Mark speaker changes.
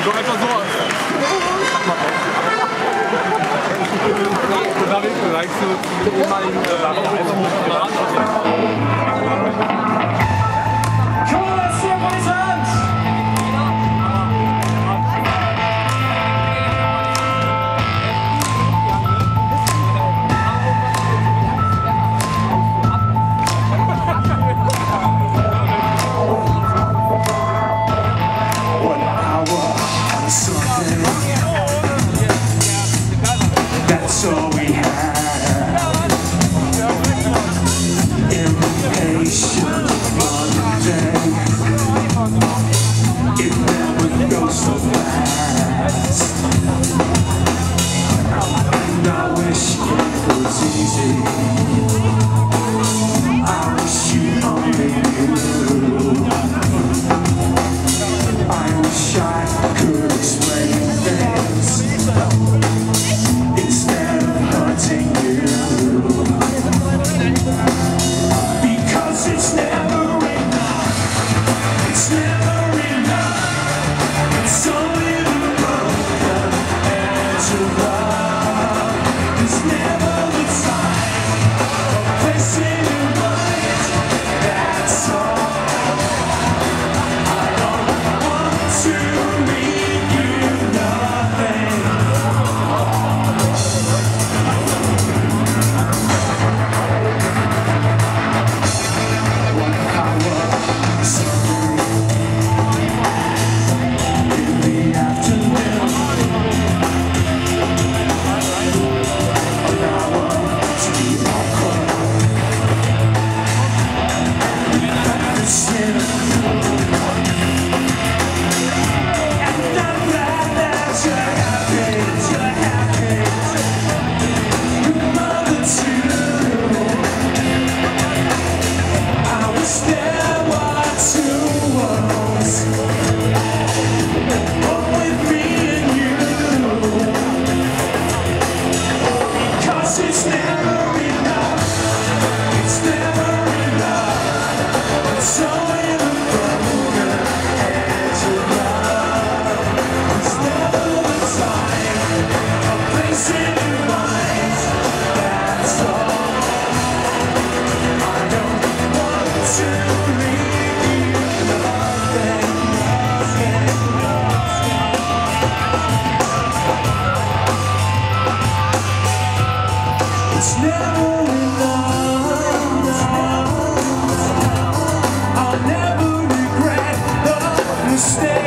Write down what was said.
Speaker 1: So einfach so. Da bin ich gleich zu dem ehemaligen
Speaker 2: Come on, let's see everybody's hands!
Speaker 3: That's all we had. Impatient for the day. It never goes so fast. And I wish it was easy. I wish you only knew. I wish I could explain things instead of hurting you, because it's never enough, it's never enough, it's only the broken edge of love. There's never the time or place in your mind, that's all. I don't want to leave you nothing. It's never enough, it's never enough, it's only the broken edge of love. It's never the time or place in your mind, that's all. I don't want to leave you nothing, it's never enough. I'll never regret the mistake.